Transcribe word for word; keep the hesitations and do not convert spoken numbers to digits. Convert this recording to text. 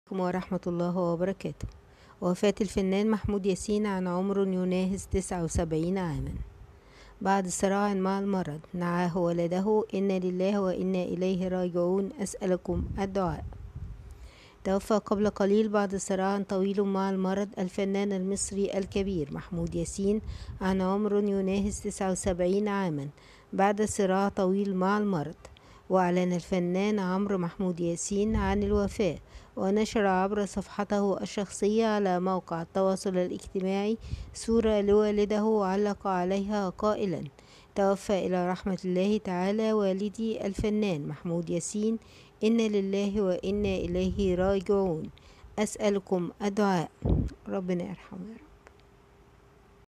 ورحمة الله وبركاته. وفاة الفنان محمود ياسين عن عمر يناهز تسعة وسبعين عاما بعد صراع مع المرض. نعاه ولده: إنا لله وإنا إليه راجعون، أسألكم الدعاء. توفى قبل قليل بعد صراع طويل مع المرض الفنان المصري الكبير محمود ياسين عن عمر يناهز تسعة وسبعين عاما بعد صراع طويل مع المرض. وأعلن الفنان عمرو محمود ياسين عن الوفاة، ونشر عبر صفحته الشخصية على موقع التواصل الاجتماعي صورة لوالده وعلق عليها قائلا: توفى إلى رحمة الله تعالى والدي الفنان محمود ياسين، إنا لله وإنا إليه راجعون، أسألكم الدعاء. ربنا يرحمه.